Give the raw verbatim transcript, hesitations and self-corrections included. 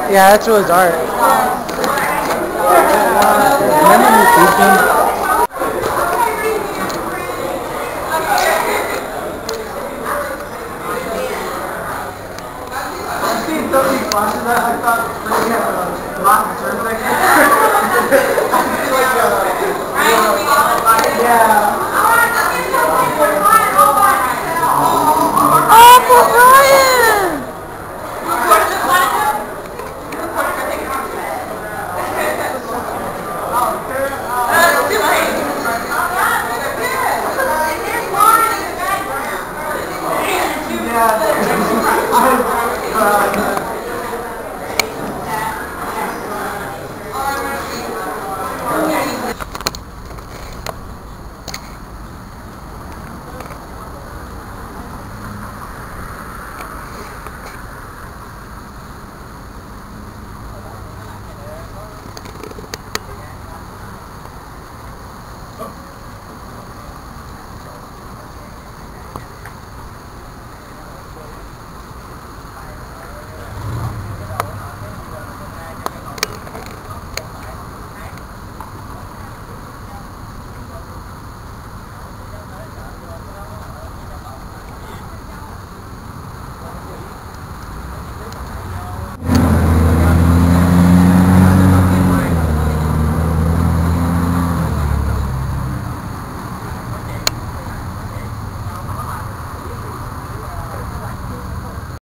Yeah, that's really dark. Remember when you teaching? I've seen so many classes that I thought they had a lot of terms like that. I feel like, uh, yeah.